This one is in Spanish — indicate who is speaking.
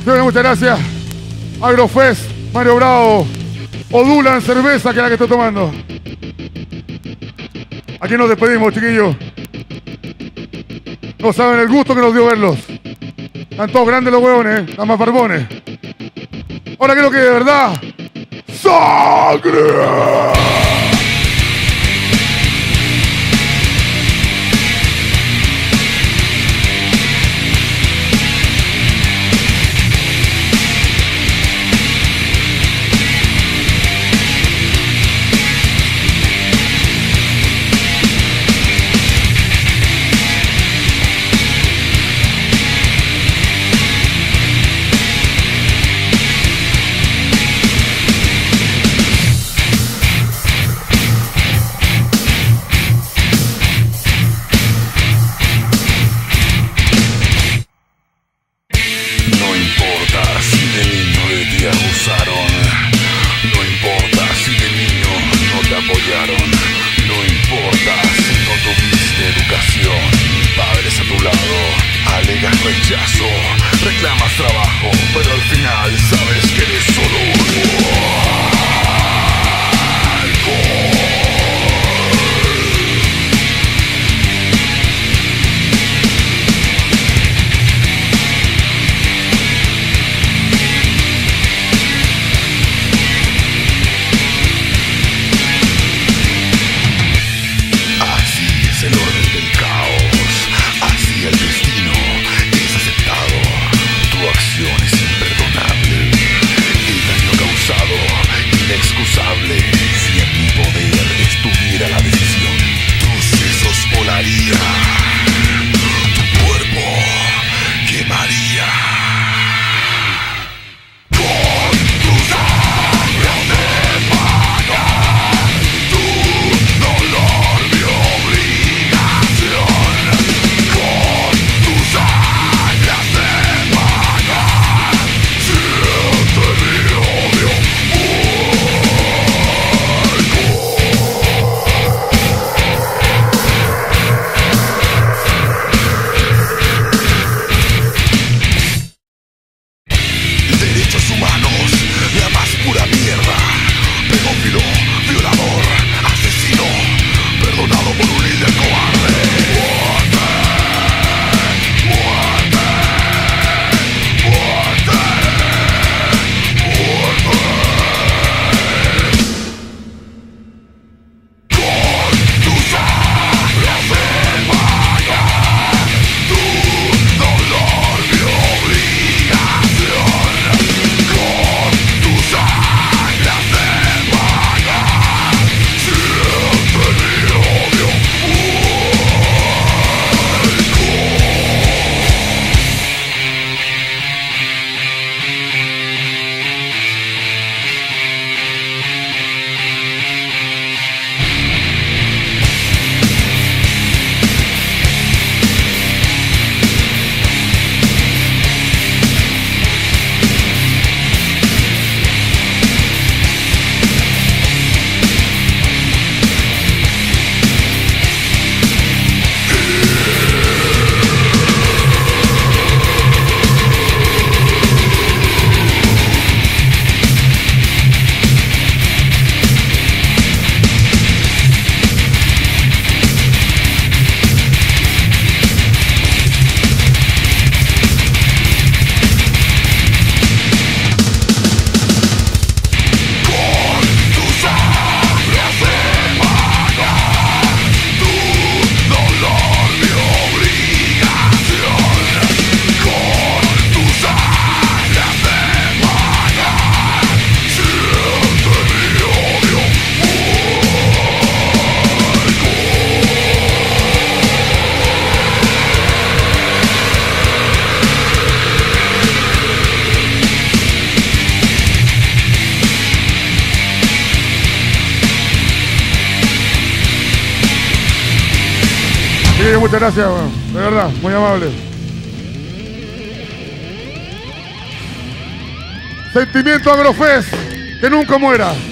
Speaker 1: Señores, muchas gracias. Agrofest, Mario Bravo, Odulan cerveza, que es la que estoy tomando. Aquí nos despedimos, chiquillos. No saben el gusto que nos dio verlos. Están todos grandes los huevones, están más barbones. Ahora quiero que de verdad... ¡Sangre!
Speaker 2: Reclamas trabajo, pero al final sabes que eres solo así es el orden del caos, así el destino es aceptado. Tu acción es imperdonable, el daño causado inexcusable. Si en mi poder estuviera la decisión, tus sesos volarían, tu cuerpo quemaría. Con tu sangre te pagar tu dolor, mi obligación. Con tu sangre te pagar, siente mi odio. Derechos humanos, la más pura mierda. Pedófilo, violador, asesino, perdonado por un líder cobarde. ¡Muerte! ¡Muerte! ¡Muerte! ¡Muerte! Con tu sangre te pagar tu dolor, mi obligación. Con tu sangre te pagar, siente mi odio.
Speaker 1: Sí, muchas gracias, bueno, de verdad, muy amable. Sentimiento Agrofest, que nunca muera.